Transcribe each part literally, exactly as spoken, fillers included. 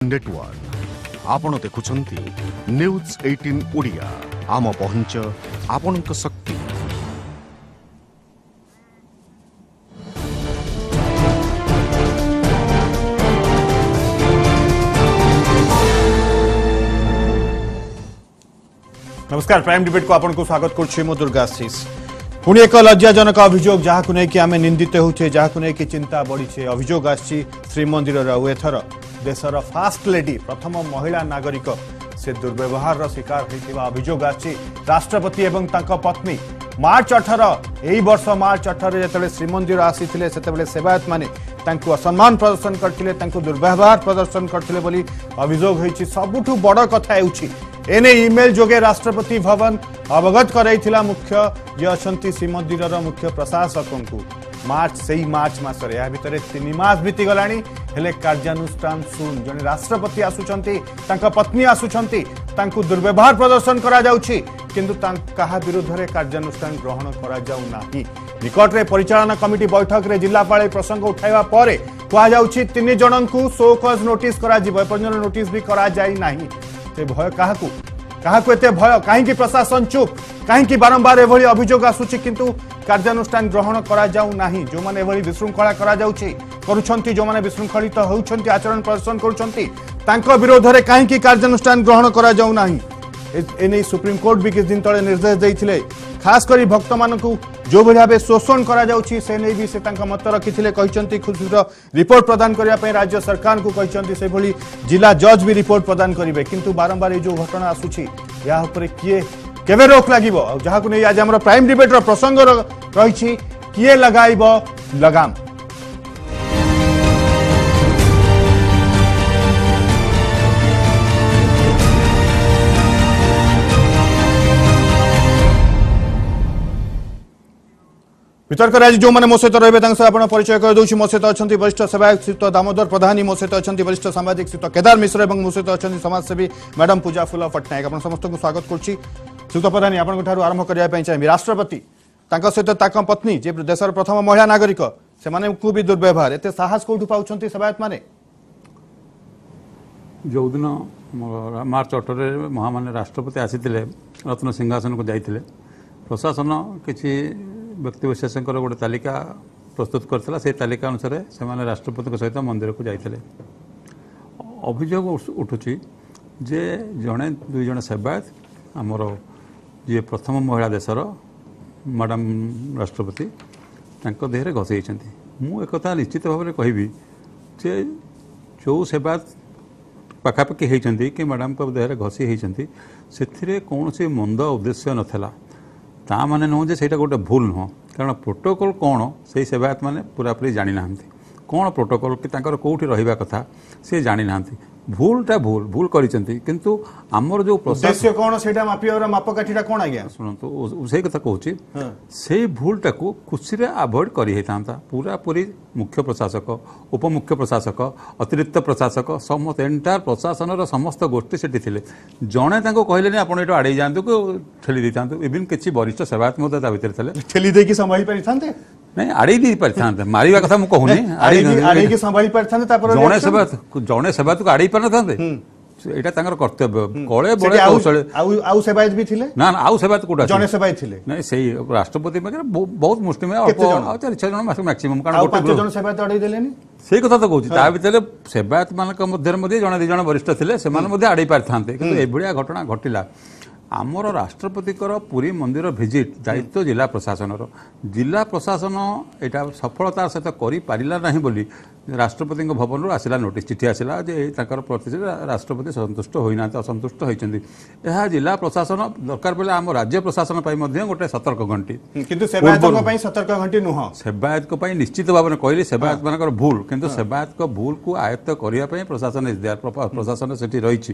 Network आपण देखुछंती news अठारह ओडिया आम पहुंच आपणक शक्ति। नमस्कार, प्राइम डिबेट को आपन को स्वागत करछि मो दुर्गाशीष। पुणी एक लज्जाजनक अभियोग जहाँ को लेकिन आम निंदित होचे, जहाँ को लेकिन चिंता बढ़ी अभियोग आछि श्रीमंदिर एथर देशर फास्ट लेडी प्रथम महिला नागरिक से दुर्व्यवहार शिकार होता अभियोग आछि राष्ट्रपति एवं तांका पत्नी। मार्च अठारह यही वर्ष मार्च अठारह जो श्रीमंदिर आसीथिले सेतेबेले सेवायत माने तांको असम्मान प्रदर्शन करथिले, तांको दुर्व्यवहार प्रदर्शन करथिले बोली अभियोग होईछि। सबुठु बड़ कथा हेउछि एने इमेल जोगे राष्ट्रपति भवन अवगत कराइथिला मुख्य जे अछंती श्रीमंदिर मुख्य प्रशासक को मार्च से मार्च मासरे या भितरे तीन मास बीती गलानी हेले कार्यानुष्ठान सुन जने राष्ट्रपति आसुचंती, तांका पत्नी आसुचंती, तांको दुर्व्यवहार प्रदर्शन करा जाउछि किंतु कहा विरुद्ध रे कार्यानुष्ठान ग्रहण करा जाउ नाही। निकट रे परिचालन कमिटी बैठक रे जिल्लापाल प्रसंग उठाइबा परे कहा जाउछि तीन जनंकु शो कॉज नोटिस करा जिवो, पर्यंत नोटिस भी करा जाई नाही। ते भय काहाकू काहाकू एते भय काहेकि प्रशासन चुप, काहेकि बारंबार एभली अभियोग आसुछि किंतु कार्यानुष्ठान ग्रहण करा जाउ नाही। जो माने एभली विशृंखला करा जाउछि करूछंती, जो माने विशृंखलित होउछंती आचरण प्रदर्शन करूछंती तांको विरोध रे काहेकि कार्यानुष्ठान ग्रहण करा जाउ नाही। एने सुप्रीम कोर्ट भी किछ दिन तळे निर्देश दैथिले, खास करी भक्त मानकू जो भाव शोषण करा जाउछि से नै भी से तांका मत रखिथिले, कहिसंती खुद शीघ्र रिपोर्ट प्रदान करिया पय राज्य सरकार को कहिसंती से भली जिला जज भी रिपोर्ट प्रदान करिवे किंतु बारंबार जो घटना आसुछि या ऊपर किए केबे रोक लागिबो जहां को नै आज हमर प्राइम डिबेट रो प्रसंग रहिछि किए लगाइबो लगाम। वितर्क आज जो मैंने मो सहित रही परिचय कर दूसरी मो सहित अच्छा वरिष्ठ सेवायक श्रीयुत दामोदर प्रधानी, मो सहित अच्छा वरिष्ठ सामाजिक श्रीयुत केदार मिश्र और मो सहित अच्छा समाजसेवी मैडम पूजा फूल पट्टनायक। आप समस्त को स्वागत करुच्ची। श्रीयुत प्रधानी आपंठ आरंभ करने चाहिए राष्ट्रपति सहित ताक पत्नी जे देशर प्रथम महिला नागरिक से भी दुर्व्यवहार एत साहस कौटू पाँच सेवायत मैंने जो दिन मार्च अठारह महामान्य राष्ट्रपति आसी रत्न सिंहासन को जाते प्रशासन किसी व्यक्ति विशेष गोटे तालिका प्रस्तुत करता से तालिका अनुसार से राष्ट्रपति सहित मंदिर को जाते अभियोग उठुची जे जड़े दुई जन सेवायत आमर जी प्रथम महिला देशर मैडम राष्ट्रपति देहरे घसई। मु एक निश्चित भाव में कहबी जे जो सेवायत पाखापाखि होती कि मैडम को देहरे घसी होती से कौन सी मंद उद्देश्य नाला ता माने नुह जे सेटा गोटे भूल नुह, कारण प्रोटोकॉल कौन से सेवायत मैंने पूरा पूरी जानी ना कौन प्रोटोकॉल कि तांकर कोठी रहिबा कथा से जानी ना भूलटा भूल भूल करिसेंती किंतु आमर जो उद्देश्य कौन सेटा मापिया मापकाठीटा कौन आज्ञा शुणु से कथा कहूँ से भूलटा को खुशी रे अवॉइड करी हेता पूरा पूरी मुख्य प्रशासक उपमुख्य प्रशासक अतिरिक्त प्रशासक समस्त एंटायर प्रशासन समस्त गोष्ठी सेठी थिले जणे तांको कहले आप आड़े जातु ठेली था इवन किसी वरिष्ठ सेवायत भितर ठेली देकी संभाली पारि थांते नहीं आड़े दी पारि मारिबा कथा मु कहूनी आड़े की संभाली पारि थांते तापर जणे सेवायत जणे सेवायत को आड़े पारि थांते एटा तांकर कर्तव्य कळे बळे कौशल आउ सेवायत भी थिले ना आउ सेवायत कोटा जणे सेवायत थिले नहीं सही राष्ट्रपति में बहुत मुष्टिमेय अल्प चार छह जन मैक्सिमम कारण पांच जन सेवायत अड़े देलेनी से कथा तो कहूँ ता भितर सेवायत मानक मध्य मध्य जड़े दिज वरिष्ठ थे से आड़े पारि थांते किंतु एभलिया घटना घटिला। आमर राष्ट्रपति पुरी मंदिर भिजिट दायित्व जिला प्रशासन जिला प्रशासन यहाँ सफलतार सहित करा ना बोली राष्ट्रपति भवन रू आसला नोटिस चिठी आसला जे प्रति राष्ट्रपति संतुष्ट होना असंतुष्ट होती यह जिला प्रशासन दरकार पड़े आम राज्य प्रशासन गोटे सतर्क घंटी किंतु सेवायत सतर्क घंटी नुह सेवायत निश्चित भाव में कहली सेवायत मान भूल किंतु सेवायत भूल को आयत्त करने प्रशासन इज देयर प्रशासन से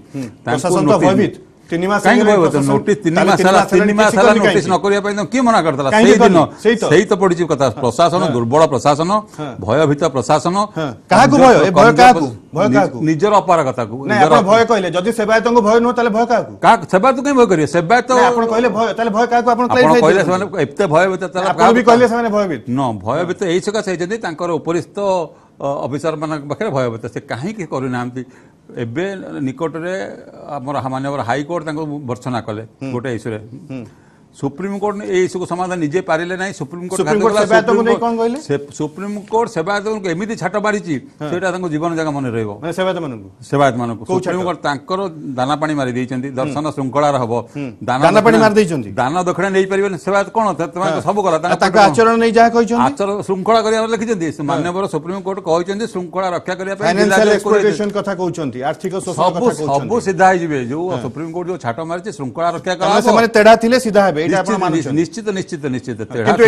रही नोटिस तीन मास तीन मास नोटिस न करने किए मना करता से तो पड़ी कथा प्रशासन दुर्बल प्रशासन भयभीत प्रशासन निजर अपार कथा भय कहले जदि सेवायत भय नुह भय क्या सेवायत कहीं भय करेंगे सेवायत कहले भयभीत न भयभीत यही सकाशे उपरिस्थ ଅଫିସର ମାନଙ୍କ ପାଖରେ ଭୟଭୀତ ସେ କାହିଁକି କରୁନାହାନ୍ତି ଏବେ ନିକଟରେ ଆମର ମାନ୍ୟବର ହାଇକୋର୍ଟ ତାଙ୍କୁ ଭର୍ତ୍ସନା କଲେ ଗୋଟେ ଇସ୍ୟୁରେ ସୁପ୍ରିମକୋର୍ଟ এই ইস্যুକୁ ସମାଧାନ ନିଜେ ପାରିଲେ ନାହିଁ ସୁପ୍ରିମକୋର୍ଟ ସୁପ୍ରିମକୋର୍ଟ ସେବାୟତଙ୍କୁ ଏମିତି ଛାଟ ବାଢିଛି ସେଇଟା ତାଙ୍କୁ ଜୀବନ ଯାକ ମନେ ରହିବ ସେବାୟତ ମାନଙ୍କୁ ସୁପ୍ରିମକୋର୍ଟ ତାଙ୍କର ଦାନା ପାଣି ମାରି ଦେଇଛନ୍ତି ଦର୍ଶନ ଶୃଙ୍ଖଳାର ହବ ଦାନା ପାଣି ମାରି ଦେଇଛନ୍ତି ଦାନ ଦକ୍ଷିଣା ନେଇ ପାରିବେନି ସେବାୟତ କଣ ସବୁ କଲା ତାଙ୍କ ଆଚରଣ ନେଇ ଯାହା କହିଛନ୍ତି ଆଚରଣ ଶୃଙ୍ଖଳା କରିବା ଲେଖିଛନ୍ତି ମାନ୍ୟବର ସୁପ୍ରିମକୋର୍ଟ କହିଛନ୍ତି ଶୃଙ୍ଖଳା ରକ୍ଷା କରିବା ପାଇଁ ଫାଇନାନ୍ସିଆଲ ଏକ୍ସପ୍ଲୋଇଟେସନ କଥା କହୁଛନ୍ତି ଆର୍ଥିକ ଶୋଷଣ କଥା କହୁଛନ୍ତି ସବୁ ସିଧା ହେଇଯିବେ ଯୋଉ ସୁପ୍ରିମକୋର୍ଟ ଯୋଉ ଛାଟ ମାରିଛି ଶୃଙ୍ଖଳା ରକ୍ଷା କରିବା ସେମାନେ ତେଢା ଥିଲେ ସିଧା ହେବେ ନିଶ୍ଚିତ ନିଶ୍ଚିତ ନିଶ୍ଚିତ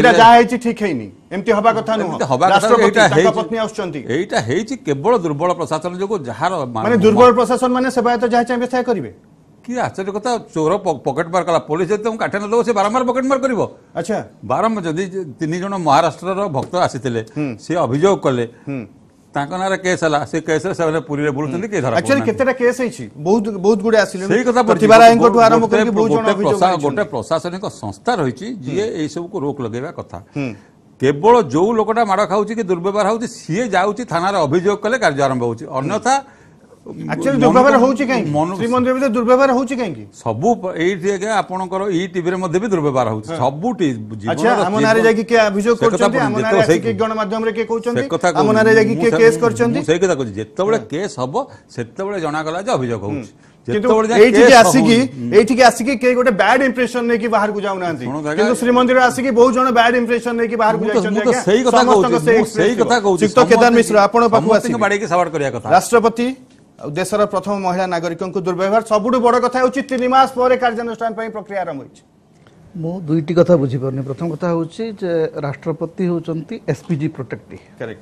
ଏଇଟା ହେଇଛି କେବଳ ଦୁର୍ବଳ ପ୍ରଶାସନ ଯୋଗୁଁ ଯାହାର ମାନେ ଦୁର୍ବଳ ପ୍ରଶାସନ ମାନେ ସେବାୟତ ଯାହା ଚାହିଁବେ ସେୟା କରିବେ କି ଆଶ୍ଚର୍ଯ୍ୟ କଥା ଚୋର ପକେଟ ମାର କଲା ପୋଲିସ ଯଦି ତାଙ୍କୁ କାଠ ନ ଦେବ ସେ ବାରମ୍ବାର ପକେଟ ମାର କରିବ ଆଚ୍ଛା ବାରମ୍ବାର ଯଦି ତିନି ଜଣ ମହାରାଷ୍ଟ୍ରର ଭକ୍ତ ଆସିଥିଲେ ସେ ଅଭିଯୋଗ କଲେ ତାଙ୍କ ନାଁରେ କେସ୍ ହେଲା ସେ କେସରେ ସେମାନେ ପୁରୀରେ ବୁଲୁଛନ୍ତି କିଏ ଧରା ଆକ୍ଚୁଆଲି କେତେଟା କେସ୍ ହେଇଛି ବହୁତ ବହୁତ ଗୁଡେ ଆସିଲେ ସେଇ କଥା ପ୍ରତିଭା ରାୟଙ୍କଠୁ ଆରମ୍ଭ କରିକି ବହୁତ ଜଣ ଅଭିଯୋଗ ଗୋଟେ ପ୍ରଶାସନିକ ସଂସ୍ଥା ରହିଛି ଯିଏ ଏଇ ସବୁକୁ ରୋକ ଲଗେଇବା କଥା କେବଳ ଯୋଉ ଲୋକଟା ମାଡ଼ ଖାଉଛି କି ଦୁର୍ବ୍ୟବହାର ହଉଛି ସିଏ ଯାଉଛି ଥାନାରେ ଅଭିଯୋଗ କଲେ କାର୍ଯ୍ୟ ଆରମ୍ଭ ହଉଛି ଅନ୍ୟଥା ଆକ୍ଚୁଆଲି ଦୁର୍ବ୍ୟବହାର ହଉଛି କାହିଁକି ଶ୍ରୀମନ୍ଦିର ଭିତରେ ଦୁର୍ବ୍ୟବହାର ହଉଛି କାହିଁକି ସବୁ ଏଇଠି ଆଜ୍ଞା ଆପଣଙ୍କର ଏଇ ଟିଭିରେ ମଧ୍ୟ ବି ଦୁର୍ବ୍ୟବହାର ହଉଛି ସବୁଠି ଆଚ୍ଛା ଆମ ନାଁରେ ଯାଇକି କିଏ ଅଭିଯୋଗ କରୁଛନ୍ତି ଆମ ନାଁରେ ଆସିକି ଗଣମାଧ୍ୟମରେ କିଏ କହୁଛନ୍ତି ଆମ ନାଁରେ ଯାଇକି କିଏ କେସ୍ କରିଛନ୍ତି ସେଇ କଥା କହୁଛି ଯେତେବେଳେ କେସ୍ ହବ ସେତେବେଳେ ଜଣାଗଲା ଯେ ଅଭିଯୋଗ ହଉଛି ଏଇଠିକି ଆସିକି ଏଇଠିକି ଆସିକି କେହି ଗୋଟେ ବ୍ୟାଡ୍ ଇମ୍ପ୍ରେସନ ନେଇକି ବାହାରକୁ ଯାଉନାହାନ୍ତି କିନ୍ତୁ ଶ୍ରୀମନ୍ଦିର ଆସିକି ବହୁତ ଜଣ ବ୍ୟାଡ୍ ଇମ୍ପ୍ରେସନ ନେଇକି ବାହାରକୁ ଯାଇଛନ୍ତି ସେଇ କଥା ସେଇ କଥା କହୁଛି କେଦାର ମିଶ୍ର ଆପଣ ପାଖକୁ ଆସିକି ବାଡେଇକି ସବାଡ କରିବା କଥା ରାଷ୍ଟ୍ରପତି ଦେଶର ପ୍ରଥମ ମହିଳା ନାଗରିକଙ୍କୁ ଦୁର୍ବ୍ୟବହାର ସବୁଠୁ ବଡ କଥା ହେଉଛି ତିନି ମାସ ପରେ କାର୍ଯ୍ୟାନୁଷ୍ଠାନ ପାଇଁ ପ୍ରକ୍ରିୟା ଆରମ୍ଭ ହୋଇଛି ମୁଁ ଦୁଇଟି କଥା ବୁଝିପାରୁନି ପ୍ରଥମ କଥା ହେଉଛି ଯେ ରାଷ୍ଟ୍ରପତି ହେଉଛନ୍ତି ଏସପିଜି ପ୍ରୋଟେକ୍ଟିଭ କରେକ୍ଟ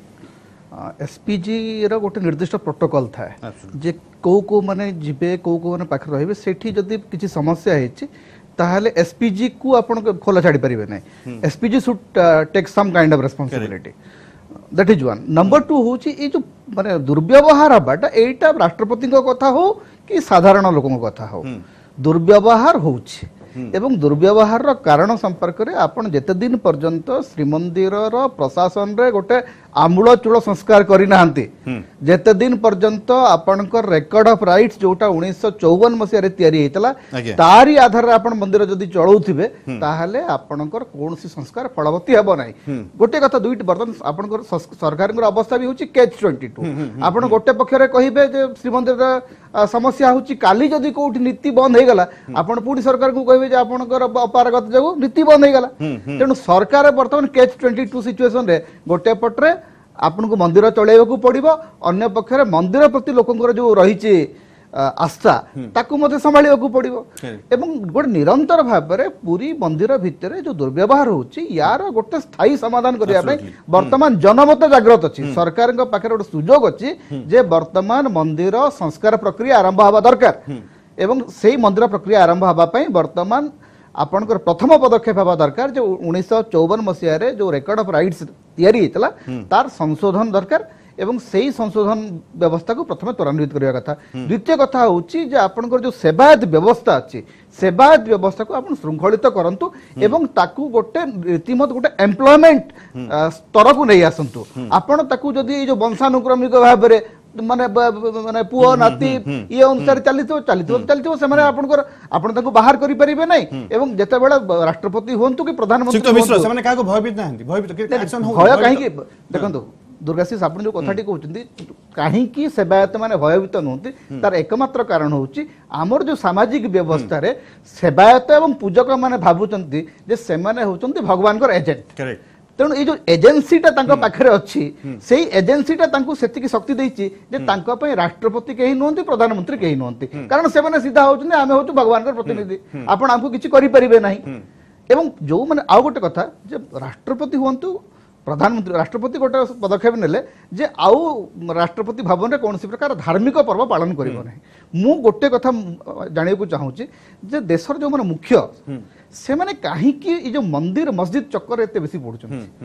एसपीजी रो गोटे निर्दिष्ट प्रोटोकॉल थाए जे को को माने जिबे को को माने पाखर रहिबे सेठी जदी किछि समस्या हेछि ताहाले एसपीजी को आपण खोला छाडी परिबे नै SPG should take some kind of responsibility that is one number two होछि ए जो माने दुर्व्यवहार हबाटा एटा राष्ट्रपति को कथा हो कि साधारण लोकन को कथा हो दुर्व्यवहार होछि एवं दुर्व्यवहार कारण संपर्क रे आपण जेते दिन पर्यंत श्रीमंदिर प्रशासन रे गोटे आमूल चूल संस्कार करी नाहंती जेते दिन पर्यंत आपनकर रेकॉर्ड ऑफ राइट्स जोटा उन्नीस सौ चौवन मसिया रे तयारी हेतला तारी आधार रे आपण मंदिर जदी चळौथिबे ताहाले आपनकर कोनसी संस्कार फलवती हेबो नै गोटे कथा दुईट बर्तन आपनकर सरकारंकर अवस्था भी होची कैच बाईस आपण गोटे पक्ष रे कहिबे जे श्रीमंदिर समस्या होची काली जदी कोठी नीति बंद हे गला आपण पूरी सरकार को कहिबे जे आपनकर अपारगत जगो नीति बंद हे गला तेनु सरकार वर्तमान कैच बाईस सिचुएशन रे गोटे पटरे आपन को मंदिर चलेबा पड़ो अन्य पक्षरे मंदिर प्रति लोकंकर जो रही आस्था ताकू मते संभाळिबा पड़ो एवं गोटे निरंतर भाव में पूरी मंदिर भितर जो दुर्व्यवहार होची यार गोटे स्थायी समाधान करिया पई वर्तमान जनमत जागृत अछि सरकार पाखे गोटे सुजोग अछि जे वर्तमान मंदिर संस्कार प्रक्रिया आरंभ हवा दरकार एवं सेही मंदिर प्रक्रिया आरंभ हवा पई वर्तमान आपनकर प्रथम पदक्षेप हवा दरकार जो उन्नीस सौ चौवन मसीह जो रेकॉर्ड ऑफ राइट्स तैयारी हेतला तार संशोधन दरकार एवं सेही संशोधन व्यवस्था को प्रथम त्वरान्वित करिया कथा द्वितीय कथा होची जे आपनकर जो सेवायत व्यवस्था अछि सेवायत व्यवस्था को आपण शृंखलित करंतु एवं ताकू गोटे रीतिमत गोटे एम्प्लॉयमेंट स्तर को नै आसंतु आपण ताकू जदी जो वंशानुक्रमिक भाव रे माने माने पुओ नाती ये अनुसार चलितो चलितो चलितो से माने आपनकर आपण ताकू बाहर करि परिबे नै एवं जते बेला राष्ट्रपति होंतु कि प्रधानमंत्री मिश्र से माने काको भयभीत नाहंती भयभीत कि एक्शन हो भय काहे कि देखंतु दुर्गाशीष आपण जो कथाटी कहउचंदी काहे कि सेवायत माने भयभीत नहुंती तार एकमात्र कारण होची हमर जो सामाजिक व्यवस्था रे सेवायत एवं पूजक माने भाबुचंती जे से माने होचंती भगवान कर एजेंट करेक्ट तेणु ये जो एजेन्सीटा पाखे अच्छी से एजेन्सीटा से शक्ति देती राष्ट्रपति कहीं नुहति प्रधानमंत्री कहीं नुहति कारण से सीधा होती आम हूँ भगवान प्रतिनिधि आपण आमको किसी करें ना एवं जो मैंने आउ गोटे कथा जे राष्ट्रपति हूँ प्रधानमंत्री राष्ट्रपति गोटे पदक्षेप नेले जे आउ राष्ट्रपति भवन में कौन प्रकार धार्मिक पर्व पालन करिबो नै मु गोटे कथा जानिया को चाहूची जे देशर जो माने मुख्य से माने काहे कि जो मंदिर मस्जिद चक्कर एते बेसी पड़ुछन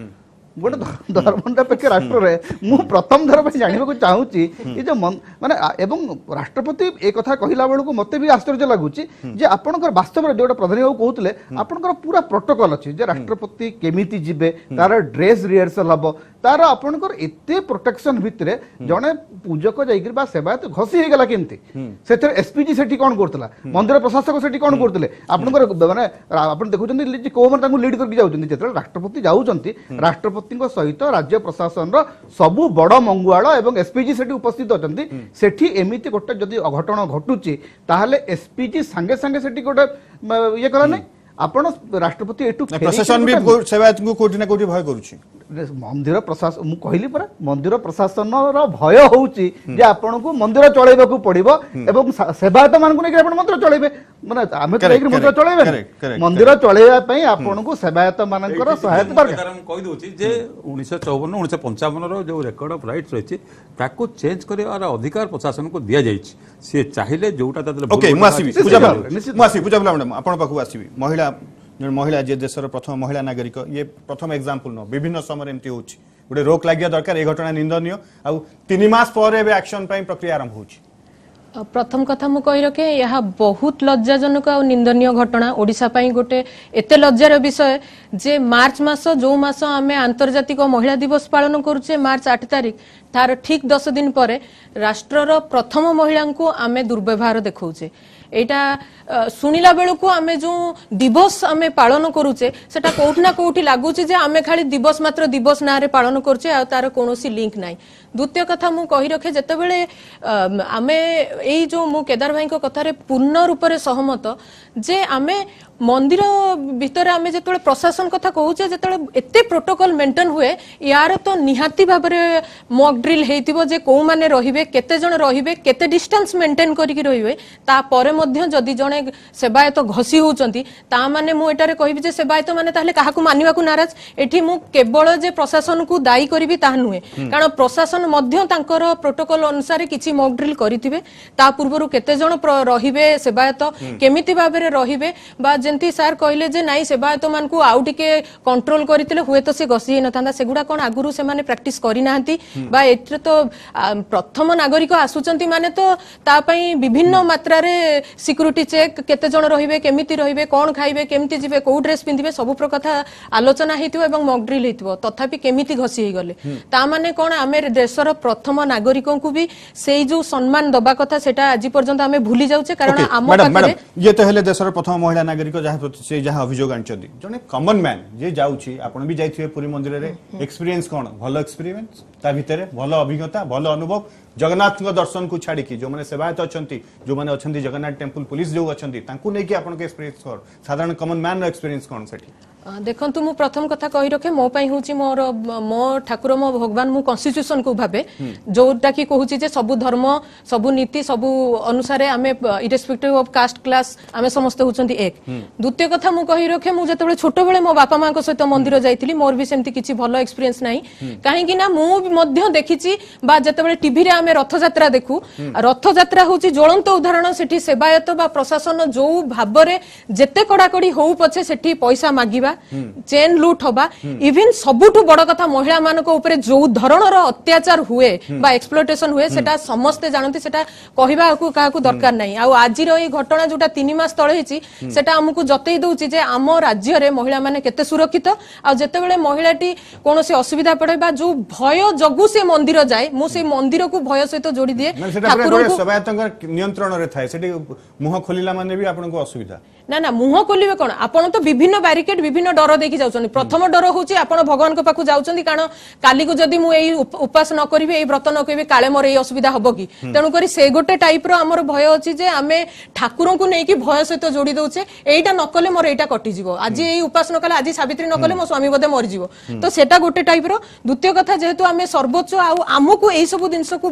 गोटे धर्मनिरपेक्ष राष्ट्र रे मु प्रथम थर पे जानिबा को चाहूची ये जो माने एवं राष्ट्रपति ए कथा कहिला बेल को मते भी आश्चर्य लागुची जे आपनकर वास्तव रे जोटा प्रधान बाबू कहउतले आपनकर पूरा प्रोटोकॉल अछि जे राष्ट्रपति केमिति जिबे तार ड्रेस रिहर्सल हबो तार आपनकर एते प्रोटेक्शन भितरे जने पूजक जाइकर बा सेवायत घसी हे गेला केमति सेथर एसपीजी सेठी कोन करतला मंदिर प्रशासक सेठी कोन करतले आपनकर माने आपण देखुचंदी जे को मन ताकू लीड करके जाउचंदी जेतरा राष्ट्रपति जाउचंती राष्ट्रपति सहित राज्य प्रशासन सबु बड़ मंगुआल एवं एसपीजी सेठी उपस्थित अछंती सेठी एमिति गोटे जदि अघटन घटुची ताहले एसपीजी संगे संगे सेठी गोटे ये कला नै आपण राष्ट्रपति एटू प्रशासन भी सेवायत को कोठी ना कोठी भय करूची मंदिर प्रशासन मु कहली परा मंदिर प्रशासन रो भय होउची जे आपण को मंदिर चलेबा को पड़िबो एवं सेवायत मान को नै आपण मंदिर चलेबे माने आमे तो एक मंदिर चलेबे मंदिर चलेबा पई आपण को सेवायत मानकर सहायता दरकार हम कहि दोची जे उन्नीस सौ चौवन उन्नीस सौ पंचावन रो जो रेकॉर्ड ऑफ राइट्स रहिछि ताको चेंज करिवार अधिकार प्रशासन को दिया जाइछि से चाहिले जोटा तादले ओके मु आसीबी पूजा मु आसीबी पूजा मैडम आपण पाखु आसीबी महिला महिला जे देशर प्रथम महिला नागरिक ये प्रथम एग्जांपल न विभिन्न समय एमती होछि गोटे रोक लागिया दरकार ए घटना निंदनीय आ तीन मास पर एबे एक्शन पई प्रक्रिया आरंभ होछि प्रथम कथा मु कहि रखे यह बहुत लज्जाजनक और निंदनीय घटना ओडिशा पई गोटे एते लज्जार विषय जे मार्च मास जो मास आमे अंतर्जातिक महिला दिवस पालन करूचे मार्च आठ तारिख तार ठीक दस दिन पर राष्ट्रर प्रथम महिला को आमे दुर्व्यवहार देखौचे एटा सुनिला बेलू को आमे जो दिवस आमे पालन करूचे सेटा कोठी ना कोठी लागुचे जे आमे खाली दिवस मात्र दिवस नारे पालन करूचे आ तार कोनोसी लिंक नाही द्वितीय कथा मु कहि रखे जते बेले आमे एई जो मु केदार भाई को कथा रे पूर्ण रूप रे सहमत जे आमे मंदिर भीतर आमे जतले प्रशासन कथा कहूचे जतले एते प्रोटोकॉल मेंटेन हुए यार तो निहाती भाबरे मॉक ड्रिल हेतिबो जे को माने रहिबे केते जण रहिबे केते डिस्टेंस मेंटेन करिकि रहिबे ता परे मध्य जदि जणे सेवायत घसी होउचंती ता माने मु एटारे कहिबि जे सेवायत माने ताहले काहाकू मानिबा को नाराज एठी मु केवल जे प्रशासन को दायी करिबि ता नुहे कारण प्रशासन मध्य तांकर प्रोटोकॉल अनुसार किछि मॉक ड्रिल करिथिबे ता पूर्वरु केते जण रहिबे सेवायत केमिति भाबरे रहिबे बा जेंती सर कहले जे नाई सेवायत मान को आउ टिके कंट्रोल करथिले हुए तो से घसी न थांदा सेगुडा कोन आगुरु से माने प्रैक्टिस करि नाहंती बा एtre तो प्रथम नागरिक आसुचंती माने तो ता पई विभिन्न मात्रा रे सिक्युरिटी चेक केते जण रहिबे केमिति रहिबे कोन खाइबे केमिति जिबे को ड्रेस पिंदिबे सब प्रकथा आलोचना हेतिबो एवं मॉक ड्रिल हेतिबो तथापि केमिति घसी हे गले ता माने कोन आमे देशर प्रथम नागरिकों को भी सेई जो सम्मान दबा कथा सेटा आज पर्यंत आमे भूली जाउचे कारण आम पाखरे ये तो हेले देशर प्रथम महिला नागरिक जहा प्रति से जहा अभियोग आनचंदी जने कॉमन मैन जे जाउची आपण भी जाइथिबे पुरी मंदिर रे एक्सपीरियंस कोन भलो एक्सपीरियंस ता भितरे भलो अभिज्ञता भलो अनुभव जगन्नाथ दर्शन को छाड़ी की जो माने सेवायत अछंती जो माने अछंती जगन्नाथ टेंपल पुलिस जो अछंती तांकू नै कि आपण के एक्सपीरियंस कोन साधारण कॉमन मैन रो एक्सपीरियंस कोन सेठी देखंतु मु प्रथम कथा कहि रखे मो पई होची मोर मो ठाकुर मो भगवान मु कॉन्स्टिट्यूशन को भाबे जोटा की कहूची जे सब धर्म सब नीति सब अनुसार आमे इरेस्पेक्टिव ऑफ कास्ट क्लास आमे समस्त होचंती एक द्वितीय कथा मु कहि रखे मु जतबे छोट बेले मो बापा मां को सहित मंदिर जाइथिली मोर भी सेमती किछि भलो एक्सपीरियंस नाही काहे कि ना मु मध्य देखिछि बा जतबे टीवी रे आमे रथ यात्रा देखु रथ यात्रा होची ज्वलंत उदाहरण सेठी सेवायत बा प्रशासन जो भाबरे जेते कडाकडी होउ पछे सेठी पैसा मागिबा चेन लूट होबा इवन सबुठु बड़ कथा महिला मानक ऊपर जो धरणर अत्याचार हुए बा एक्सप्लोटेशन हुए सेटा समस्ते जानती सेटा कहिबा को काहा को दरकार नाही आ आज रो ए घटना जोटा तीन मास तळे हिची सेटा हमकु जतई दउची जे आम राज्य रे महिला माने केते सुरक्षित आ जते बेले महिलाटी कोनोसी असुविधा पड़े बा जो भय जगु से मंदिर जाए मु से मंदिर को भय सहित जोड़ी दिए ठाकुर को सेवायतंकर नियंत्रण रे थाए सेठी मुह खोलिला माने भी आपन को असुविधा ना ना मुह खोलिबे कोन आपन तो विभिन्न बैरिकेड विभिन्न डर देखि जाउछन प्रथम डर होची आपन भगवान को पाखु जाउछन कारण काली को जदी मु एई उपास न करिवे एई व्रत न करिवे काले मोर एई असुविधा हबो की तेनु करी से गोटे टाइप रो हमर भय अछि जे आमे ठाकुरों को नै कि भय सहित जोड़ी दउछे एईटा न कले मोर एईटा कटि जिवो आज एई उपास न कले आज सावित्री न कले मो स्वामी बदे मरि जिवो तो सेटा गोटे टाइप रो द्वितीय कथा जेहेतु आमे सर्वोच्च आ हमकु एई सब दिनस को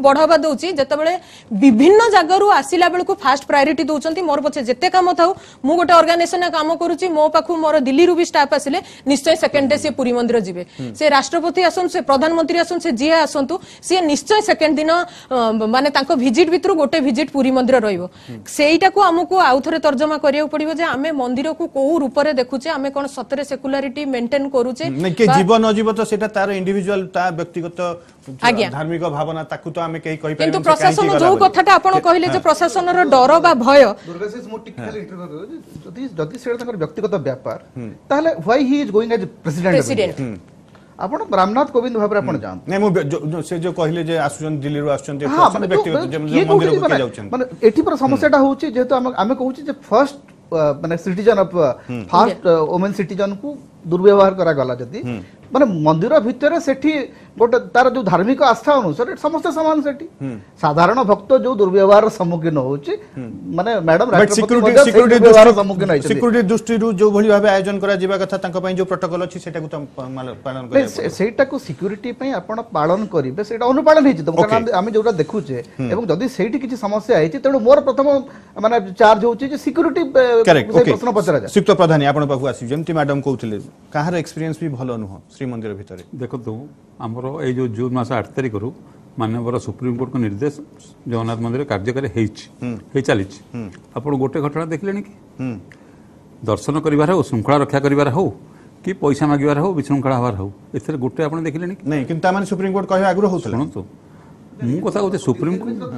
बढ़ावा दउची जेतेबेले विभिन्न जगह आसिला बेलू फास्ट प्रायोरिटी दउचंती मोर पछे जेते काम थाउ मु गोटे ऑर्गेनाइजेशन काम करूची मो पाखु मोर दिल्ली रु भी स्टाफ आसिले निश्चय सेकंड डे से पुरी मंदिर जिवे से राष्ट्रपति आसन से प्रधानमंत्री आसन से जे आसंतु से निश्चय सेकंड दिन माने तांको विजिट भितरु गोटे विजिट पुरी मंदिर रहइबो सेईटा को हमकु आउ थरे तर्जमा करिया पड़िबो जे आमे मंदिर को को रूप रे देखुचे आमे कोन सतरे सेकुलारिटी मेंटेन करूचे नै के जीवन अजीव तो सेटा तार इंडिविजुअल ता व्यक्तिगत धार्मिक भावना ताकू तो आमे कहि कहि पाइबो किंतु प्रशासन जो कथाटा आपण कहिले जे प्रशासन रो डर बा भय दुर्गाशीष मो टिकल इंटरव्यू जदी जदी सेटा ताकर व्यक्तिगत व्यापार ताले why he is going as president president आपण रामनाथ कोविंद भाबरे आपण जान नै मो से जो कहिले जे आसुचन दिल्ली रो आसुचन हां व्यक्तिगत जे मंदिर को के जाउचन माने एठी पर समस्याटा होची जेतो हम आमे कहूची जे फर्स्ट माने citizen of first women citizen को दुर्व्यवहार करा गला जदी माने मंदिर भितर सेठी गोटे तार जो धार्मिक आस्था अनुसार समस्त समान सेठी साधारण भक्त जो दुर्व्यवहार सम्मुखीन होची माने मैडम सिक्युरिटी सिक्युरिटी सम्मुखीन है सिक्युरिटी दृष्टि रु जो भली भाबे आयोजन करा जिबा कथा तांका पई जो प्रोटोकॉल अछि सेटा को पालन करै सेटा को सिक्युरिटी पई आपण पालन करिवे सेटा अनुपालन हेछि त कारण आमे जोटा देखुचे एवं जदी सेठी किछि समस्या हेछि तेणु मोर प्रथम माने चार्ज होछि जे सिक्युरिटी प्रश्न पचरा जा सिक्त प्रधान आपण पाखु आसी जेमति मैडम कहउथिले काहर एक्सपीरियंस भी भलो नुह श्री मंदिर भितर देखो आमर ये जो जून मास आठ तारिख रु माननीय सुप्रीम कोर्ट को निर्देश जगन्नाथ मंदिर कार्यकारी चली आप गोटे घटना देखले कि दर्शन कर श्रृंखला रक्षा कर हो कि पैसा मागिबार हो विशृंखला हबार हो ए गोटे आप देखले नहीं कि सुप्रीम कोर्ट कह आगु हो शुणु मु कथा कहते सुप्रीम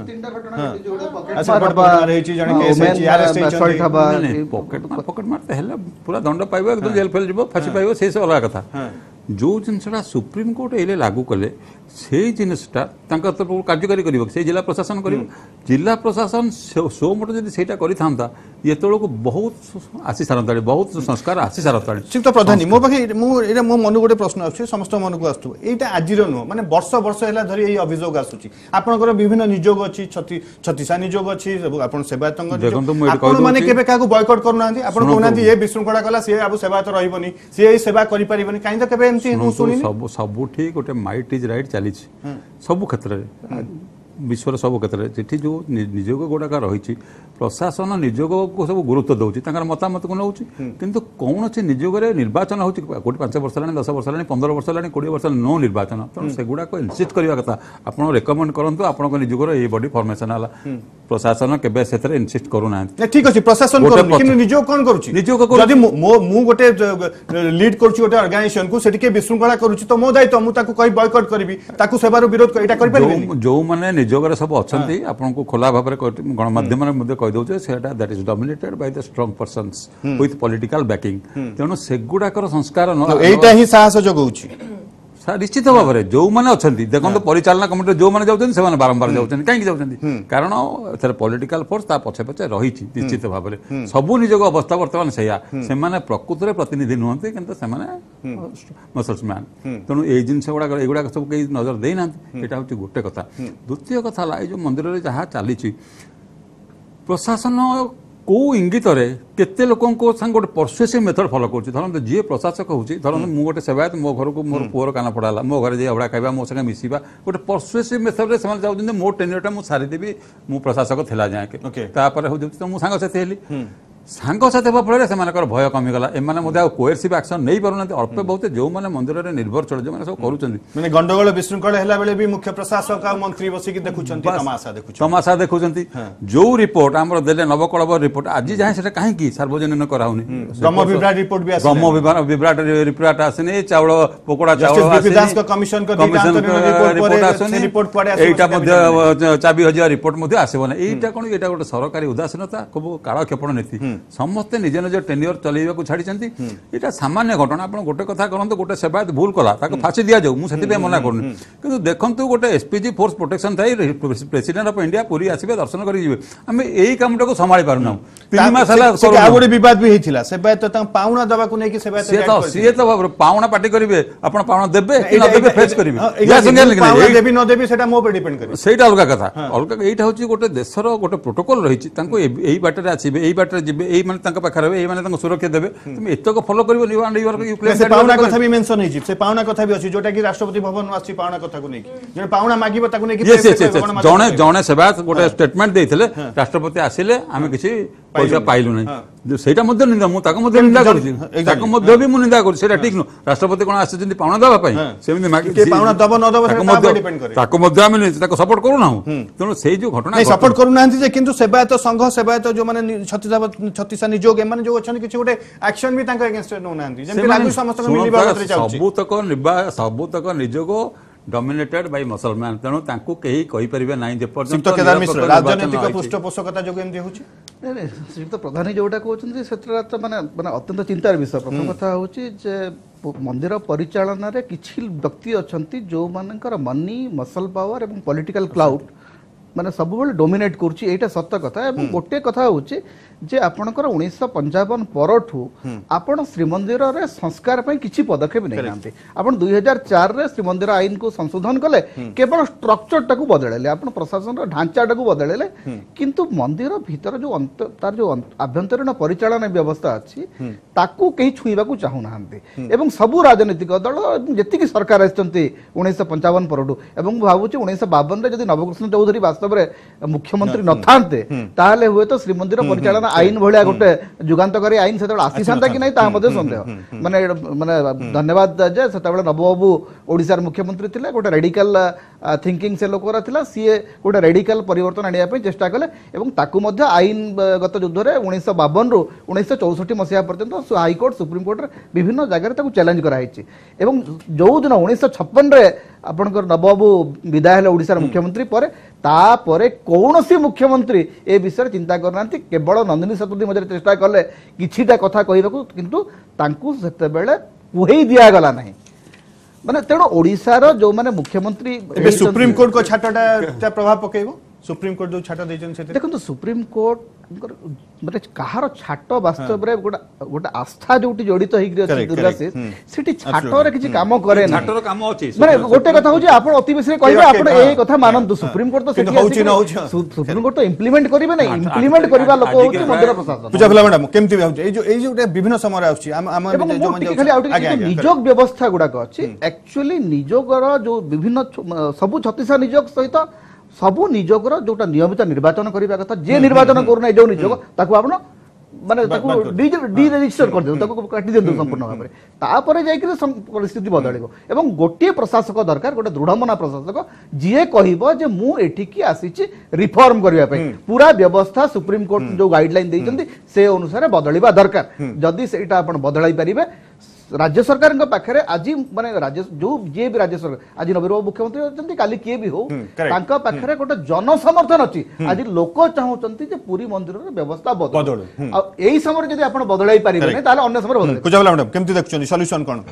पकेट पकेट मारते पूरा दंड पाइब एकदम जेल फेल जीव फांसी पाइब से अलग कथा जो जिनसा सुप्रीम कोर्ट ये लागू कले से जिनसा तरफ कार्यकारी कर जिला प्रशासन कर जिला प्रशासन सो मट जब से ये तौक बहुत आसी सारा बहुत संस्कार आसी सारा श्रीयुक्त प्रधान मो पाखे मो मन गोटे प्रश्न आस समस्त मन को आसू यहाँ आज नुह मैंने वर्ष वर्ष है धरी ये अभियोग आसूची आपंकर विभिन्न निजोग अच्छी छत्तीसा निजोग अच्छी सेवायत मैंने केवे क्या बयकट करूना कहना ये विशृंखला कला सी अब सेवायत रही सी सेवा कर कहीं तो केवे सब सबुठी गोटे माइट इज राइट चली सब क्षेत्र में विश्वर सब क्षेत्र में जो निजोग गुड़ाक रही प्रशासन निजोग को सब गुरुत्व दौर मतामत को नौ कि कौन से निजोग निर्वाचन होती पांच वर्ष है दस वर्ष है पंद्रह वर्ष है कोड़े वर्ष नो निर्वाचन तेणु से गुड़ाक इनसीस्ट करवा कथा आप रेकमेंड करूँ आप निजोगर ये बॉडी फॉर्मेशन है प्रशासन केबे सेतरे इनसिस्ट करूना ठीक अछि प्रशासन करू कि निजो कोन करूछि निजो को जदि मु गोटे लीड करूछि गोटे ऑर्गेनाइजेशन को सेटिके विशृंखला करूछि तो मो दायित्व मु ताकू कहि बॉयकॉट करबी ताकू सेबारो विरोध एटा करि परबे जो माने निजोगर सब अछंती आपन को खोला भाबरे गणमाध्यम रे मध्ये कहि दउछे सेटा that is dominated by the strong persons with political backing तेणु सेगुडाकर संस्कार एटा ही साहस जगउछि निश्चित भाव में जो मैंने अच्छा देखो परिचालना कमिटी जो मैंने जाऊँ से बारंबार जाऊँ कहीं जाऊँ कारण पॉलिटिकल फोर्स ता पछे पछे रही निश्चित भाव में सबू निजोग अवस्था बर्तमान से प्रकृत में प्रतिनिधि नुहति कि मसल्समैन तेणु ये जिन गुड़ाक युवा सब कई नजर देना यहाँ हूँ गोटे कथा द्वितीय कथा है जो मंदिर में जहाँ चली प्रशासन को इंगित केते लोकों को संग गोटे परसुएसिव मेथड फॉलो करूँ धरत जी प्रशासक होची धरत मु गोटे सेवायत मो घर को मोर पुअर कान पड़ाला मो घर अबड़ा खाइबा मो संगे मिसिबा गोटे परसुएसिव मेथड रे समान जाउछन मो टेन्योरटा मु सारी देबी मु प्रशासक थिला जाके तापर हो जति मु संग साथी हेली सांग साथ हेबा फल से भय कमिगला एमाने मध्ये कोएर्सिव एक्शन नहीं पारुना अल्प बहुत जो मैंने मंदिर में निर्भर चल जो सब करूँ गंडगोल विशृंखला है बेले भी मुख्य प्रशासक और मंत्री बसिक देखुं तमाशा देखुं तमाशा देखुं जो रिपोर्ट आम देले नवकलब रिपोर्ट आज जाए से कहीं सार्वजनिक कराऊनी ब्रह्म विभ्राट रिपोर्ट भी ब्रह्म विभ्राट रिपोर्ट आसनी चाउल पकोड़ा चाउल कमिशन रिपोर्ट यहाँ चाबी हजिया रिपोर्ट आसबना यहाँ कौन यहाँ गोटे सरकारी उदासीनता खूब कालक्षेपण नीति समस्ते निज निज टेन्योर चलैवा छाड़ी यहाँ सामान्य घटना आप गोटे कथा करते गोटे सेवायत भूल कला फांसी दि जाऊ मुझे मना करूनी कि देखो गोटे SPG force protection the president of India पूरी आसवे दर्शन करेंगे आम यही कमटा को संभाली पारना ତିନି ମାସ ହେଲା ଆଉ ଗୋଟେ ବିବାଦ ବି ହେଇଥିଲା ସେବାୟତ ତାଙ୍କ ପାଉଣା ଦବାକୁ ନେଇକି ସେବାୟତ ସିଏ ତ ସିଏ ତ ପାଉଣା ପାର୍ଟି କରିବେ ଆପଣ ପାଉଣା ଦେବେ କି ନ ଦେବେ ଫେସ୍ କରିବେ ଦେବି ନ ଦେବି ସେଟା ମୋ ଉପରେ ଡିପେଣ୍ଡ କରିବ ସେଇଟା ଅଲଗା କଥା ଅଲଗା ଏଇଟା ହଉଛି ଗୋଟେ ଦେଶର ଗୋଟେ ପ୍ରୋଟୋକଲ ରହିଛି ତାଙ୍କୁ ଏଇ ବାଟରେ ଆସିବେ ଏଇ ବାଟରେ ଯିବେ ଏଇ ମାନେ ତାଙ୍କ ପାଖରେ ରହିବେ ଏଇ ମାନେ ତାଙ୍କୁ ସୁରକ୍ଷା ଦେବେ ତୁମେ ଏତକ ଫଲୋ କରିବ ସେ ପାଉଣା କଥା ବି ମେନସନ ହେଇଛି ସେ ପାଉଣା କଥା ବି ଅଛି ଯୋଉଟା କି ରାଷ୍ଟ୍ରପତି ଭବନ ଆସିଛି ପାଉଣା କଥାକୁ ନେଇକି ଜଣେ ପାଉଣା ମାଗିବ ତାକୁ ନେଇକି ଜଣେ ଜଣେ ସେବାୟତ ଗୋଟେ ଷ୍ଟେଟମେଣ୍ଟ ଦେଇଥିଲେ ରାଷ୍ଟ୍ରପତି ଆସିଲେ ଆମେ କିଛି ପଇସା ପାଇଲୁ ନାହିଁ ସେଇଟା ମଧ୍ୟ ନିନ୍ଦା ମୁଁ ତାକୁ ମଧ୍ୟ ନିନ୍ଦା କରୁଛି ତାକୁ ମଧ୍ୟ ବି ମୁଁ ନିନ୍ଦା କରୁଛି ସେଇଟା ଠିକ ନୁହଁ ରାଷ୍ଟ୍ରପତି କଣ ଆସିଛନ୍ତି ପାଉଣା ଦେବା ପାଇଁ ସେମିତି ତାକୁ ମଧ୍ୟ ଆମେ ତାକୁ ସପୋର୍ଟ କରୁନାହୁଁ ତେଣୁ ସେଇ ଯୋଉ ଘଟଣା ସପୋର୍ଟ କରୁନାହାନ୍ତି ଯେ କିନ୍ତୁ ସେବାୟତ ସଂଘ ସେବାୟତ ଯୋଉମାନେ ଛତିଶା ନିଯୋଗ ଏମାନେ ଯୋଉ ଅଛନ୍ତି କିଛି ଗୋଟେ ଆକ୍ସନ ବି ତାଙ୍କ ଏଗେନଷ୍ଟ ନେଉନାହାନ୍ତି ଯେମିତି ଲାଗୁ ସମସ୍ତଙ୍କ ମିଳିବା କଥାରେ ଚାଲିଛି ସବୁତକ ସବୁତକ ନିଯୋଗ ଡମିନେଟେଡ୍ ବାଇ ମୁସଲମାନ ତେଣୁ ତାଙ୍କୁ କେହି କହିପାରିବେ ନାହିଁ ଯେ ପର୍ଯ୍ୟନ୍ତ ରାଜନୈତିକ ପୃଷ୍ଠପୋଷକତା ଯୋଗୁଁ ଏମିତି ହେଉଛି ଶ୍ରୀଯୁକ୍ତ ପ୍ରଧାନ ଯୋଉଟା କହୁଛନ୍ତି ସେଥିରେ ତ ମାନେ ମାନେ ଅତ୍ୟନ୍ତ ଚିନ୍ତାର ବିଷୟ ପ୍ରଥମ କଥା ହେଉଛି ଯେ ମନ୍ଦିର ପରିଚାଳନାରେ କିଛି ବ୍ୟକ୍ତି ଅଛନ୍ତି ଯୋଉମାନଙ୍କର ମନି ମସଲ ପାୱାର ଏବଂ ପଲିଟିକାଲ କ୍ଲାଉଡ୍ ମାନେ ସବୁବେଳେ ଡୋମିନେଟ୍ କରୁଛି ଏଇଟା ସତ କଥା ଏବଂ ଗୋଟେ କଥା ହେଉଛି ଯେ ଆପଣଙ୍କର ଉଣେଇଶହ ପଞ୍ଚାବନ ପରଠୁ ଆପଣ ଶ୍ରୀମନ୍ଦିରରେ ସଂସ୍କାର ପାଇଁ କିଛି ପଦକ୍ଷେପ ନେଇନାହାନ୍ତି ଆପଣ ଦୁଇ ହଜାର ଚାରିରେ ଶ୍ରୀମନ୍ଦିର ଆଇନକୁ ସଂଶୋଧନ କଲେ କେବଳ ଷ୍ଟ୍ରକ୍ଚରଟାକୁ ବଦଳେଇଲେ ଆପଣ ପ୍ରଶାସନର ଢାଞ୍ଚାଟାକୁ ବଦଳେଇଲେ କିନ୍ତୁ ମନ୍ଦିର ଭିତରେ ଯୋଉ ତାର ଯୋଉ ଆଭ୍ୟନ୍ତରୀଣ ପରିଚାଳନା ବ୍ୟବସ୍ଥା ଅଛି ତାକୁ କେହି ଛୁଇଁବାକୁ ଚାହୁଁନାହାନ୍ତି ଏବଂ ସବୁ ରାଜନୈତିକ ଦଳ ଯେତିକି ସରକାର ଆସିଛନ୍ତି ଉଣେଇଶହ ପଞ୍ଚାବନ ପରଠୁ ଏବଂ ମୁଁ ଭାବୁଛି ଉଣେଇଶହ ବାବନରେ ଯଦି ନବକୃଷ୍ଣ ଚୌଧୁରୀ ବାସ୍ତବରେ ମୁଖ୍ୟମନ୍ତ୍ରୀ ନଥାନ୍ତେ ତାହେଲେ ହୁଏତ ଶ୍ରୀମନ୍ଦିର ପରିଚାଳନା ଆଇନ ଭଳିଆ ଗୋଟେ ଯୁଗାନ୍ତକାରୀ ଆଇନ ସେତେବେଳେ ଆସିଥାନ୍ତା କି ନାହିଁ ତାହା ମଧ୍ୟ ସନ୍ଦେହ ମାନେ ମାନେ ଧନ୍ୟବାଦ ଯେ ସେତେବେଳେ ନବବାବୁ ଓଡ଼ିଶାର ମୁଖ୍ୟମନ୍ତ୍ରୀ ଥିଲେ ଗୋଟେ ରେଡିକାଲ ଥିଙ୍କିଂ ସେ ଲୋକର ଥିଲା ସିଏ ଗୋଟେ ରେଡିକାଲ ପରିବର୍ତ୍ତନ ଆଣିବା ପାଇଁ ଚେଷ୍ଟା କଲେ ଏବଂ ତାକୁ ମଧ୍ୟ ଆଇନଗତ ଯୁଦ୍ଧରେ ଉଣେଇଶହ ବାବନରୁ ଉଣେଇଶହ ଚଉଷଠି ମସିହା ପର୍ଯ୍ୟନ୍ତ ହାଇକୋର୍ଟ ସୁପ୍ରିମକୋର୍ଟରେ ବିଭିନ୍ନ ଜାଗାରେ ତାକୁ ଚ୍ୟାଲେଞ୍ଜ କରାଯାଇଛି ଏବଂ ଯୋଉଦିନ ଉଣେଇଶହ ଛପନରେ ଆପଣଙ୍କର ନବବାବୁ ବିଦାୟ ହେଲେ ଓଡ଼ିଶାର ମୁଖ୍ୟମନ୍ତ୍ରୀ ପରେ ତାପରେ କୌଣସି ମୁଖ୍ୟମନ୍ତ୍ରୀ ଏ ବିଷୟରେ ଚିନ୍ତା କରୁନାହାନ୍ତି କେବଳ ନନ୍ଦିନୀ ଶତାବ୍ଦୀ ମଝିରେ ଚେଷ୍ଟା କଲେ କିଛିଟା କଥା କହିବାକୁ କିନ୍ତୁ ତାଙ୍କୁ ସେତେବେଳେ କୁହେଇ ଦିଆଗଲା ନାହିଁ ମାନେ ତେଣୁ ଓଡ଼ିଶାର ଯୋଉମାନେ ମୁଖ୍ୟମନ୍ତ୍ରୀ ଏବେ ସୁପ୍ରିମକୋର୍ଟ को ଛାଟଟା ପ୍ରଭାବ ପକେଇବ ସୁପ୍ରିମକୋର୍ଟ ଯୋଉ ଛାଟ ଦେଇଛନ୍ତି ସେଥିରେ ଦେଖନ୍ତୁ ସୁପ୍ରିମକୋର୍ଟ ମାନେ କାହାର ଛାଟ ବାସ୍ତବରେ ଗୋଟେ ଗୋଟେ ଆସ୍ଥା ଯୋଉଠି ଜଡ଼ିତ ହେଇକି ଅଛି ଦୁର୍ଗାଶିଷ ସେଠି ଛାଟରେ କିଛି କାମ କରେ ନା ଛାଟର କାମ ଅଛି ମାନେ ଗୋଟେ କଥା ହଉଛି ଆପଣ ଅତି ବେଶୀରେ କହିବେ ଆପଣ ଏଇ କଥା ମାନନ୍ତୁ ସୁପ୍ରିମକୋର୍ଟ ତ ସେଠି ହଉଛି ନା ହଉଛି ସୁପ୍ରିମକୋର୍ଟ ତ ଇମ୍ପ୍ଲିମେଣ୍ଟ କରିବେ ନା ଇମ୍ପ୍ଲିମେଣ୍ଟ କରିବା ଲୋକ ହଉଛି ମନ୍ଦିର ପ୍ରଶାସନ ପୂଜା କଲା ମ୍ୟାଡାମ କେମିତି ଭାବୁଛି ଏଇ ଯୋଉ ଏଇ ଯୋଉ ବିଭିନ୍ନ ସମୟରେ ଆସୁଛି ଆମ ଖାଲି ଆଉ ଟିକେ ନିଯୋଗ ବ୍ୟବସ୍ଥା ଗୁଡାକ ଅଛି ଆକ୍ଚୁଆଲି ନିଯୋଗର ଯୋଉ ବିଭିନ୍ନ ସବୁ ଛତିଶା ନିଯୋଗ ସହିତ ସବୁ ନିଯୋଗର ଯୋଉଟା ନିୟମିତ ନିର୍ବାଚନ କରିବା କଥା ଯେ ନିର୍ବାଚନ କରୁନା ଯୋଉ ନିଯୋଗ ତାକୁ ଆପଣ ମାନେ ତାକୁ ଡିରେଜିଷ୍ଟର କରିଦିଅନ୍ତୁ ତାକୁ କାଟି ଦିଅନ୍ତୁ ସମ୍ପୂର୍ଣ୍ଣ ଭାବରେ ତାପରେ ଯାଇକି ପରିସ୍ଥିତି ବଦଳିବ ଏବଂ ଗୋଟିଏ ପ୍ରଶାସକ ଦରକାର ଗୋଟେ ଦୃଢ଼ମନା ପ୍ରଶାସକ ଯିଏ କହିବ ଯେ ମୁଁ ଏଠିକି ଆସିଛି ରିଫର୍ମ କରିବା ପାଇଁ ପୁରା ବ୍ୟବସ୍ଥା ସୁପ୍ରିମକୋର୍ଟ ଯୋଉ ଗାଇଡଲାଇନ ଦେଇଛନ୍ତି ସେ ଅନୁସାରେ ବଦଳିବା ଦରକାର ଯଦି ସେଇଟା ଆପଣ ବଦଳାଇ ପାରିବେ राज्य सरकार पाखे आज माने राज्य जो जी भी राज्य सरकार आज नवीन बाबू मुख्यमंत्री होती काली किए भी हो पाखे गोटे जन समर्थन अच्छी आज लोक चाहते पुरी मंदिर व्यवस्था बदल यही समय जब आप बदल पारे अन्य समय केमती देखुं सल्यूशन कौन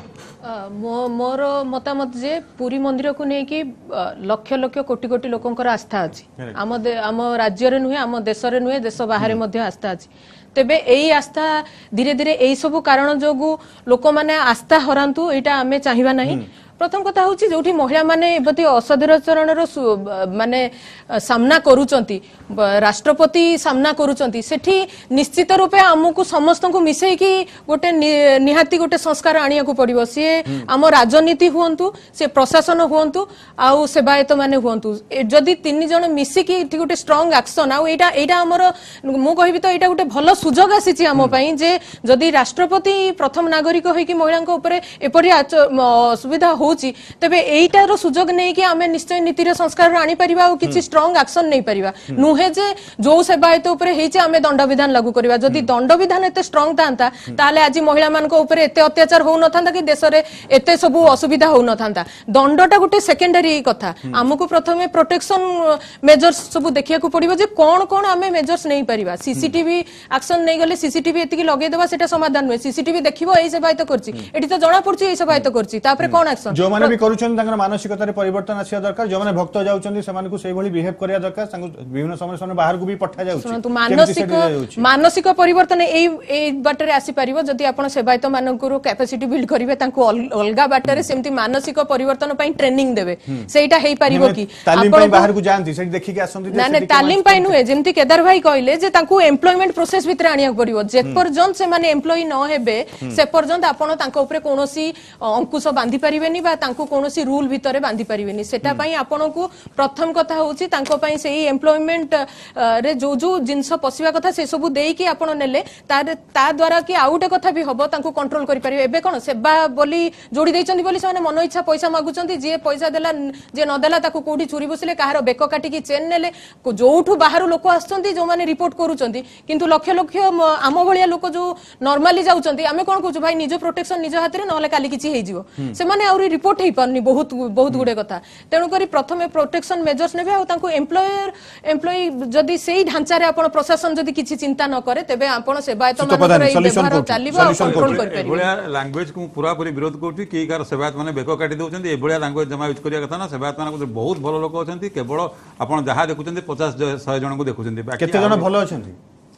मोर मतामत जे पुरी मंदिर को लेकिन लक्ष लक्ष कोटी कोटी लोकंकर आस्था अच्छी आम आम राज्य नुहे आम देश नुहे देश बाहर आस्था अच्छी तेबे एई आस्था धीरे धीरे एई सबु कारण जोगु लोक माने आस्था हरांतु एटा आमे चाहिबा नहीं प्रथम कथा हूँ जो महिला माने एबती असदाचरण माने सामना करुचंती राष्ट्रपति सामना करुचंती सेठी निश्चित रूपे आमको समस्त को मिसई की गोटे निहाती गोटे संस्कार आनिया को पड़िबो सी आम राजनीति हुंतु से प्रशासन हुंतु आउ सेवायत माने हुंतु जदि तीन जन मिसिकी गोटे स्ट्रांग एक्शन आउ एटा एटा हमर मु कहबी तो एटा गोटे भलो सुजोग आसीची आम पई जे जदि राष्ट्रपति प्रथम नागरिक होइकी महिलांक ऊपर एपरि असुविधा तेबे एइटार सुजोग नहीं कि आमे निश्चय नीति रे संस्कार आनी परिबा और किछि स्ट्रांग एक्शन नहीं परिबा नुहे जे जो सेवायत ऊपर हेइचे आमे दंड विधान लागू करबा जदि दंड विधान एते स्ट्रांग तांता ताले आज महिला मान को ऊपर एते अत्याचार हो नथांता कि देश रे एते सब असुविधा हो नथांता दंडटा गोटे सेकेंडरी कथा हमको प्रथमे प्रोटेक्शन मेजर्स सब देखिया को पड़िबो जे कोन कोन आमे मेजर्स नहीं परिबा सीसीटीवी एक्शन नहीं गले सीसीटीवी एतिकी लगे देबा सेटा समाधान होय सीसीटीवी देखिबो एई सेवायत करछि एठी तो जणा पड़छि एई सेवायत करछि तापरे कोन एक्शन जो माने भी करूछन तांकर मानसिकता रे परिवर्तन आसिया दरकार जो माने भक्त जाउछन से माने को सेही भली बिहेव करिया दरकार संग विभिन्न समय समय बाहर को भी पठा जाउछ सुनतु मानसिक मानसिक परिवर्तन एई एई बाटरे आसी परिबो जदि आपण सेवायत मानकर कैपेसिटी बिल्ड करिवे तांको अलगा बाटरे सेमति मानसिक परिवर्तन पई ट्रेनिंग देबे सेटा हेई परिबो कि तालीम पई बाहर को जानती सेठी देखि के आसंती ना ना तालीम पई नुए जेमति केदार भाई कहले जे तांको एम्प्लॉयमेंट प्रोसेस भितर आनिया पड़िबो जे पर्यंत से माने एम्प्लॉय न हेबे से पर्यंत आपण तांको ऊपर कोनोसी अंकुश बांधी परिबेनी बा तांको कोनोसी रूल भितर बांधी परिबेनी सेटा पई आपण को प्रथम कथा होची तांको पई सेही एम्प्लॉयमेंट रे जो जो जिंस पसिबा कथा से सब देई कि आपण नेले ता ता द्वारा कि आउटे कथा भी हबो तांको कंट्रोल करि परिबे एबे कोन सेवा बोली जोड़ी दैचंदी बोली से मन इच्छा पैसा मागुचंदी जे पैसा देला जे न देला ताको कोडी चोरी बसले काहार बेक काटी की चेन नेले जोठू बाहर लोक आछंती जो माने रिपोर्ट करूचंती किंतु लक्ष लक्ष आम भलिया लोक जो नॉर्मली जाउचंती आमे कोन कहू भाई निज प्रोटेक्शन निज हाथ रे नले काली किछि हेइ जिवो से माने आउरी रिपोर्ट हेइ परनी बहुत बहुत गुडे कथा तेनु करी प्रथमे प्रोटेक्शन मेजर्स नेबे आ ताको एम्प्लॉयर एम्प्लॉय जदी सेही ढांचा रे आपण प्रशासन जदी किछि चिंता न करे तेबे आपण सेवायत मानकर एई व्यवहार चालिबो कंट्रोल करि परिबे एबोलिया लैंग्वेज को पूरा पूरी विरोध करछि कि कार सेवायत माने बेको काटी दउचंती एबोलिया लैंग्वेज जमा यूज करिया कथा ना सेवायत माने बहुत भलो लोक अछंती केवल आपण जहा देखुचंती पचास सौ जन को देखुचंती बाकी केते जन भलो अछंती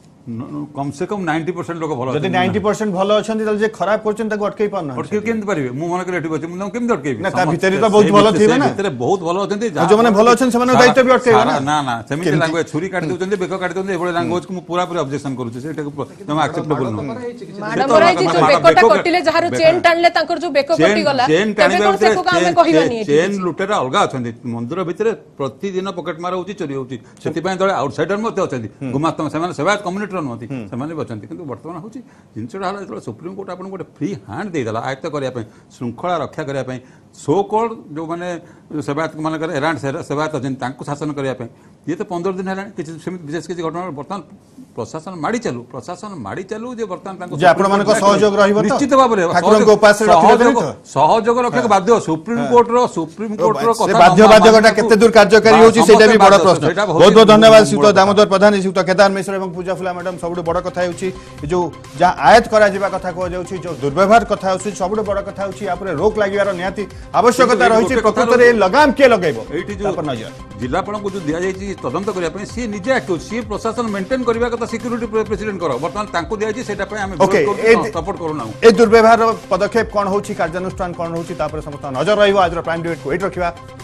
कम से कम नब्बे परसेंट लोक भलो जदी नब्बे परसेंट भलो अछंती तले जे खराब करछन ताको अटकै पारना अटकै केमते परिबे मु मन करे एठी बछि मु केमते अटकै ना ता भितरी तो बहुत भलो थिबे ना भितरे बहुत भलो अछंती जो माने भलो अछन से माने दायित्व भी अटकै ना ना ना सेमिति लैंग्वेज छुरी काटी दउचंती बेको काटी दउचंती एबोले लैंग्वेज को मु पूरा पूरी ऑब्जेक्शन करूछि सेटा को हम एक्सेप्टेबल न मैडम राय जी जो बेकोटा कटिले जहार चेन टानले तांकर जो बेको कटि गला चेन तेबे कोन से को हमें कहिबानी चेन लुटेरा अलगा अछंती मंदिर भितरे प्रतिदिन पॉकेट मार होछि चोरी होछि सेति पय तळे आउटसाइडर मते अछंती गुमात्म से माने सेवायत कम्युनिटी नहति से माने बचंती किंतु वर्तमान होछि जिनसडा हला जतले सुप्रीम कोर्ट आपन गोटे फ्री हैंड दे देला आयत्त करिया पय श्रृंखला रक्षा करिया पय सो कॉल्ड जो माने सेवायत माने करे एरांड सेवायत अछन तांको शासन करिया पय ये तो पंद्रह दिन है किसी विशेष किसी घटना वर्तमान प्रशासन माड़ी चलू प्रशासन माड़ी चलू जे वर्तमान तांको जे आपण मानको सहयोग रहिबो तो निश्चित भाबरे ठाकुर को उपास सहयोग सहयोग रखक बाध्य सुप्रीम कोर्ट रो सुप्रीम कोर्ट रो कथा बाध्य बाध्यकटा केते दूर कार्यकारी होची सेटा भी बड़ प्रश्न बहुत बहुत धन्यवाद श्रीयुत दामोदर प्रधान श्रीयुत केदार मिश्र एवं पूजा फुला मैडम सबुठ बड़ कथा होची जो जा आयत करा जिबा कथा को जाउची जो दुर्व्यवहार कथा होची सबुठ बड़ कथा होची आपरे रोक लागिवार निहाती आवश्यकता रहिची प्रकृत रे लगाम के लगैबो एठी जो जिलापाल को जो दिया जायछि तदंत करिया पय सी निजे एक्टिव सी प्रशासन मेंटेन करबा कथा सिक्युरिटी प्रेसिडेंट करो वर्तमान तांको दिया जायछि सेटा पय हम सपोर्ट करू ना ए दुर्व्यवहार पदक्षेप कोन होची कार्यानुष्ठान कोन होची तापर समस्त नजर रहिबो आज प्राइम डिबेट को एट रखिबा।